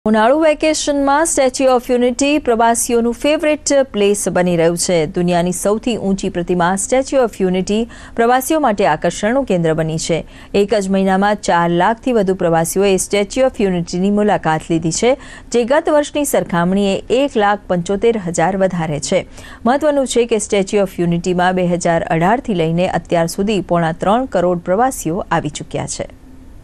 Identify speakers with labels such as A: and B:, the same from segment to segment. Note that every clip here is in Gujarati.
A: ઉનાળુ વેકેશનમાં સ્ટેચ્યુ ઓફ યુનિટી પ્રવાસીઓનું ફેવરેટ પ્લેસ બની રહ્યું છે। દુનિયાની સૌથી ઊંચી પ્રતિમા સ્ટેચ્યુ ઓફ યુનિટી પ્રવાસીઓ માટે આકર્ષણનું કેન્દ્ર બની છે। એક જ મહિનામાં 4 લાખથી વધુ પ્રવાસીઓએ સ્ટેચ્યુ ઓફ યુનિટીની મુલાકાત લીધી છે, જે ગત વર્ષની સરખામણીએ 1,75,000 વધારે છે। મહત્વનું છે કે સ્ટેચ્યુ ઓફ યુનિટીમાં 2018થી લઈને અત્યાર સુધી 3.25 કરોડ પ્રવાસીઓ આવી ચૂક્યા છે।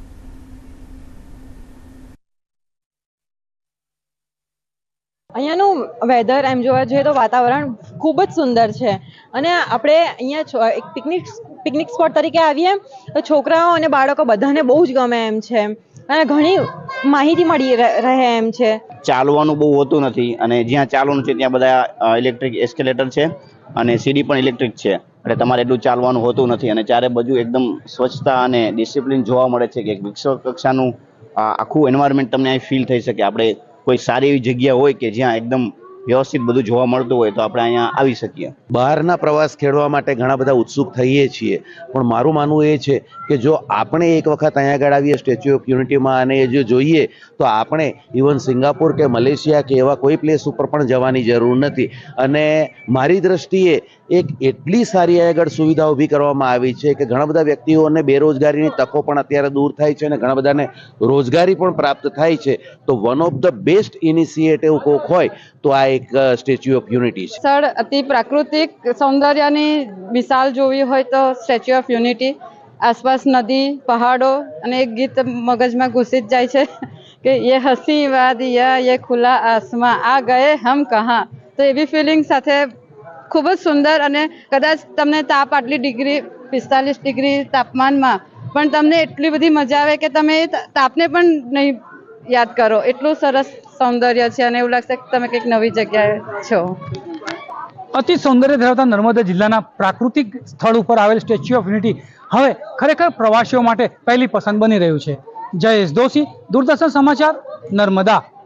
B: અહીંયાનું વેધર એમ જોવા જોઈએ તો વાતાવરણ ખૂબ જ સુંદર છે અને આપણે અહીંયા એક પિકનિક સ્પોટ તરીકે આવીએ તો છોકરાઓ અને બાળકો બધાને બહુ જ ગમે એમ છે અને ઘણી માહિતી મળી રહે એમ છે।
C: ચાલવાનું બહુ હોતું નથી અને જ્યાં ચાલવાનું છે ત્યાં બધા ઇલેક્ટ્રિક એસ્કેલેટર છે અને સીડી પણ ઇલેક્ટ્રિક છે, એટલે તમારે એટલું ચાલવાનું હોતું નથી અને ચારે બાજુ એકદમ સ્વચ્છતા અને ડિસિપ્લિન જોવા મળે છે કે વિશ્વ કક્ષાનું આખું એન્વાયરમેન્ટ તમને અહીં ફીલ થઈ શકે। આપણે કોઈ સારી એવી જગ્યા હોય કે જ્યાં એકદમ વ્યવસ્થિત બધું જોવા મળતું હોય તો આપણે અહીંયા આવી શકીએ।
D: બહારના પ્રવાસ ખેડવા માટે ઘણા બધા ઉત્સુક થઈએ છીએ, પણ મારું માનવું એ છે કે જો આપણે એક વખત અહીંયા આગળ આવીએ સ્ટેચ્યુ ઓફ યુનિટીમાં અને એ જો જોઈએ તો આપણે ઇવન સિંગાપુર કે મલેશિયા કે એવા કોઈ પ્લેસ ઉપર પણ જવાની જરૂર નથી। અને મારી દ્રષ્ટિએ એક એટલી સારી આગળ સુવિધા ઊભી કરવામાં આવી છે કે ઘણા બધા વ્યક્તિઓને બેરોજગારીની તકો પણ અત્યારે દૂર થાય છે અને ઘણા બધાને રોજગારી પણ પ્રાપ્ત થાય છે। તો one of the best initiative કોક હોય તો આ એક સ્ટેચ્યુ ઓફ યુનિટી છે।
B: સ્થળ અતિ પ્રાકૃતિક સૌંદર્યની મિસાલ જોવી હોય તો સ્ટેચ્યુ ઓફ યુનિટી। આસપાસ નદી, પહાડો અને એક ગીત મગજમાં ઘૂસી જ જાય છે કે યે હસી વાદિયા યે ખુલા આસમાં આ ગયે હમ કહાં। તો એવી ફિલિંગ સાથે ખૂબ જ સુંદર અને કદાચ તમને તાપ આટલી ડિગ્રી 45 ડિગ્રી તાપમાનમાં પણ તમને એટલી બધી મજા આવે કે તમે તાપને પણ નહીં યાદ કરો, એટલું સરસ સૌંદર્ય છે અને એવું લાગશે કે તમે કંઈક નવી જગ્યાએ છો।
E: અતિ સૌંદર્ય ધરાવતા નર્મદા જિલ્લાના પ્રાકૃતિક સ્થળ ઉપર આવેલ સ્ટેચ્યુ ઓફ યુનિટી હવે ખરેખર પ્રવાસીઓ માટે પહેલી પસંદ બની રહ્યું છે। જયેશ દોશી, દૂરદર્શન સમાચાર, નર્મદા।